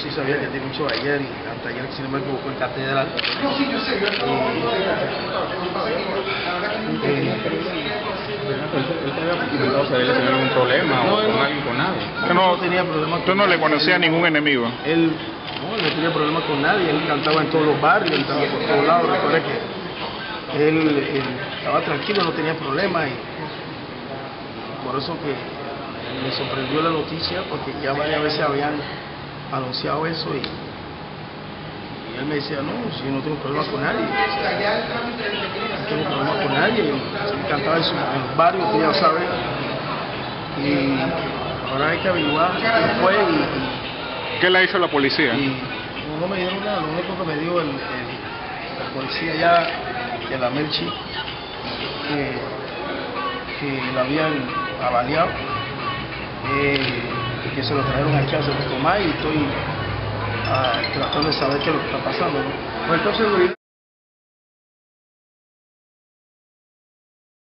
sí sabía que tiene mucho ayer y anteayer, si no me equivoco, en Catedral. ¿Él te había intentado saber si tenía algún problema o con alguien, con nadie? No tenía problema con ¿Tú no le nadie. conocías a ningún enemigo? Él no tenía problema con nadie, él cantaba en todos los barrios, él estaba por todos lados. Recuerda que él estaba tranquilo, no tenía problema y por eso que me sorprendió la noticia, porque ya varias veces habían anunciado eso y él me decía, no, si yo no tengo problema con nadie, no tengo problema con nadie, él cantaba en los barrios, tú ya sabes, y ahora hay que averiguar quién fue ¿Qué le ha hecho la policía? y no me dieron nada, lo único que me dio el policía ya de la Melchi, que la habían avaliado, que se lo trajeron aquí a Santo Tomás y estoy tratando de saber qué es lo que está pasando, ¿no? Pues entonces,